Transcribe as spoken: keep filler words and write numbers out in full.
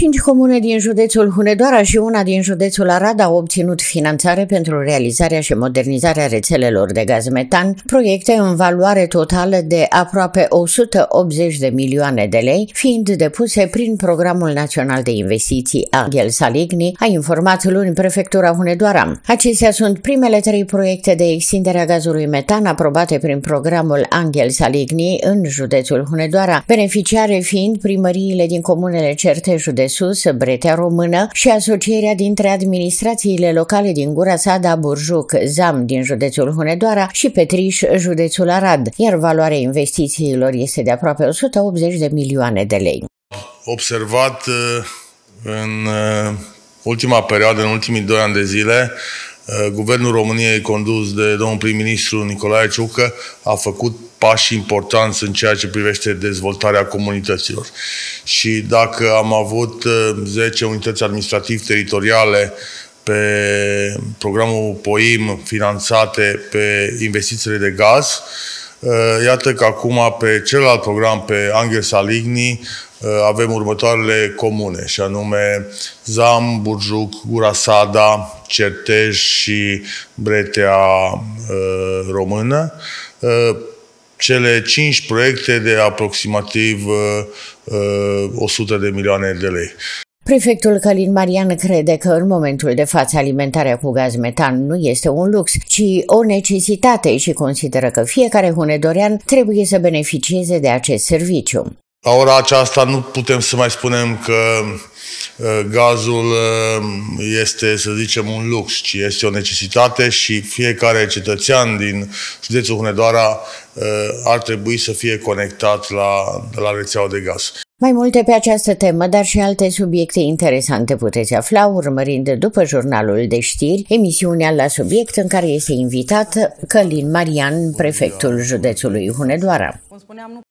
Cinci comune din județul Hunedoara și una din județul Arad au obținut finanțare pentru realizarea și modernizarea rețelelor de gaz metan, proiecte în valoare totală de aproape o sută optzeci de milioane de lei, fiind depuse prin Programul Național de Investiții Angel Saligny, a informat luni Prefectura Hunedoara. Acestea sunt primele trei proiecte de extindere a gazului metan aprobate prin Programul Angel Saligny în județul Hunedoara, beneficiare fiind primăriile din comunele Certeșul de Sus, Bretea Română și asocierea dintre administrațiile locale din Gura Sada, Burjuc, Zam din județul Hunedoara și Petriș, județul Arad, iar valoarea investițiilor este de aproape o sută optzeci de milioane de lei. Observat în ultima perioadă, în ultimii doi ani de zile, Guvernul României, condus de domnul prim-ministru Nicolae Ciucă, a făcut pași importanți în ceea ce privește dezvoltarea comunităților. Și dacă am avut zece unități administrativ-teritoriale pe programul P O I M finanțate pe investițiile de gaz, iată că acum pe celălalt program, pe Angel Saligny, avem următoarele comune, și anume Zam, Burjuc, Gura Sada, Certeș și Bretea Română. Cele cinci proiecte de aproximativ o sută de milioane de lei. Prefectul Călin Marian crede că în momentul de față alimentarea cu gaz metan nu este un lux, ci o necesitate și consideră că fiecare hunedorean trebuie să beneficieze de acest serviciu. La ora aceasta nu putem să mai spunem că gazul este, să zicem, un lux, ci este o necesitate și fiecare cetățean din județul Hunedoara ar trebui să fie conectat la, la rețeaua de gaz. Mai multe pe această temă, dar și alte subiecte interesante puteți afla urmărind după jurnalul de știri, emisiunea La Subiect, în care este invitat Călin Marian, prefectul județului Hunedoara.